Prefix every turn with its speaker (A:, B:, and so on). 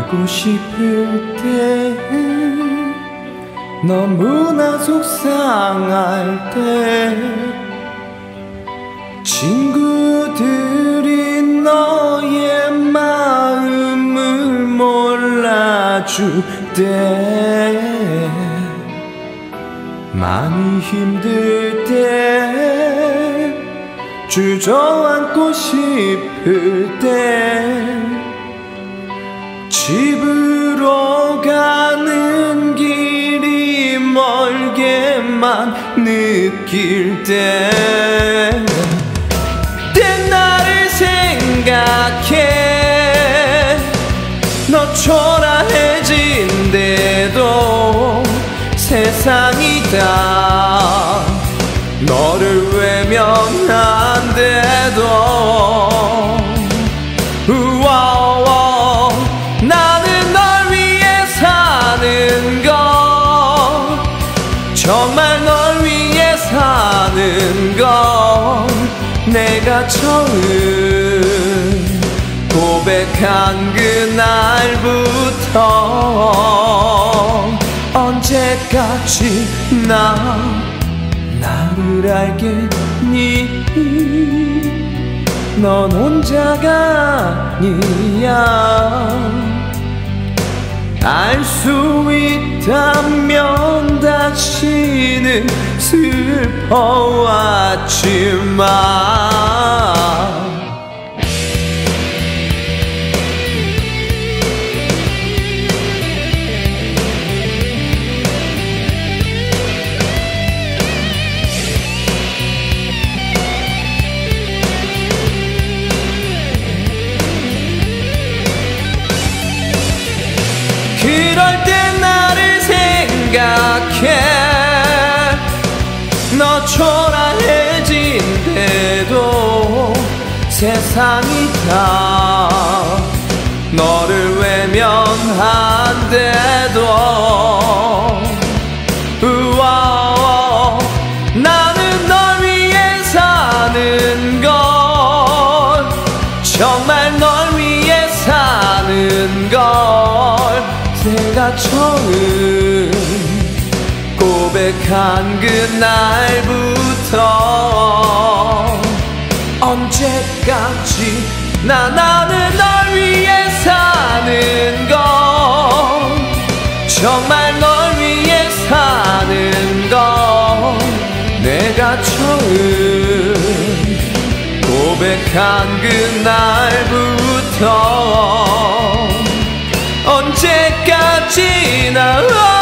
A: 울고 싶을 때 너무나 속상할 때 친구들이 너의 마음을 몰라줄 때 많이 힘들 때 주저앉고 싶을 때 집으로 가는 길이 멀게만 느낄 때 그때 나를 생각해 너 초라해진데도 세상이 다 너를 외면한데도 우와 나는 널 위해 사는 것 정말 널 위해 사는 것 내가 처음 고백한 그날부터 언제까지나 나를 알겠니 넌 혼자가 아니야 알 수 있다면 다시는 슬퍼하지 마 그럴 때 나를 생각해 너 초라해진데도 세상이 다 너를 외면한데도 우와 나는 널 위해 사는 것 정말 널 위해 사는 걸 내가 처음 고백한 그날부터 언제까지나 나는 널 위해 사는 것 정말 널 위해 사는 것 내가 처음 고백한 그날부터 언제까지나